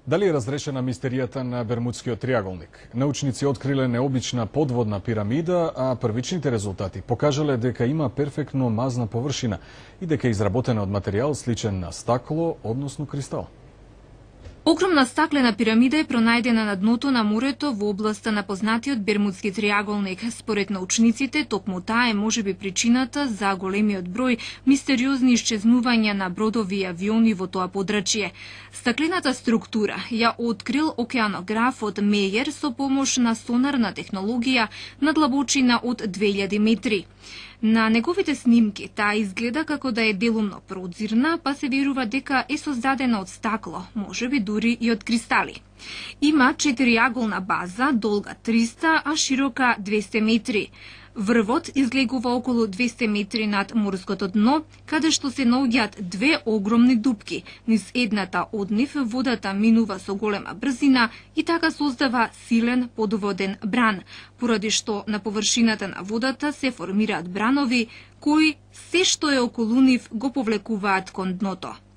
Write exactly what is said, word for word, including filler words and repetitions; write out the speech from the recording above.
Дали е разрешена мистеријата на Бермудскиот триаголник? Научници откриле необична подводна пирамида, а првичните резултати покажале дека има перфектно мазна површина и дека е изработена од материјал сличен на стакло, односно кристал. Огромна стаклена пирамида е пронајдена на дното на морето во областа на познатиот Бермудски триаголник. Според научниците, токму таа е можеби причината за големиот број мистериозни исчезнувања на бродови и авиони во тоа подрачје. Стаклената структура ја открил океанографот Мејер со помош на сонарна технологија на длабочина од две илјади метри. На неговите снимки таа изгледа како да е делумно прозирна, па се верува дека е создадена од стакло, можеби дури и од кристали. Има четириаголна база, долга триста, а широка двесте метри. Врвот излегува околу двесте метри над морското дно, каде што се наоѓаат две огромни дупки. Низ едната од нив водата минува со голема брзина и така создава силен подводен бран, поради што на површината на водата се формираат бранови кои се што е околу нив го повлекуваат кон дното.